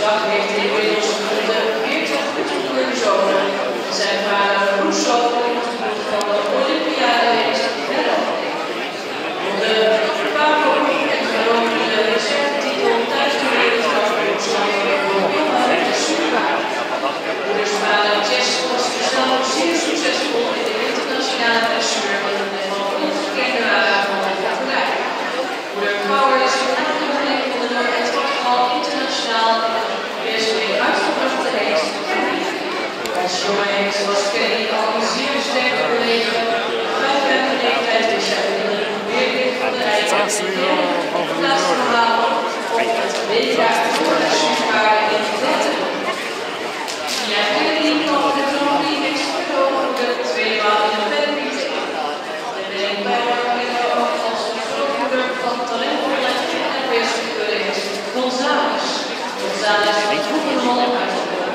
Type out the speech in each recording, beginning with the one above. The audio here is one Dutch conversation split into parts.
dag heeft hij inmiddels de 40 zonen. Zijn vader Rousseau van de Olympiade heeft Ermelo. De Pavlovic en genomineerde reservetitel thuis de wereldkampioenschap de Super. Moeders vader Jess was zelf zeer succesvol in de internationale dressuur van ongekende waarde van de Kappelij. Moeder Power is een aankondiging van de Noord-Etwachtval internationaal in de NRPS mee uitgebrachte reeks. Als jonge heks was Kenny al een zeer sterke beweging. Vanaf hem de leeftijd is hij onder de weerlicht van de rij. In plaats van halen op het WK voor de superpaarden in de letten. Ja, Kenny kan het nog niet eens verkopen de tweede maal in de pennies. De Benning Power kennen ook als de grootmoeder van talentvolle NRPS is Balthazar. Balthazar is een vroege man uitgekomen.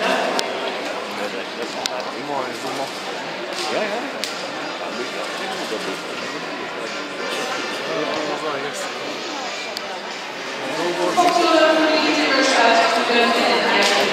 Ja, ja. Fotografen die immers uit de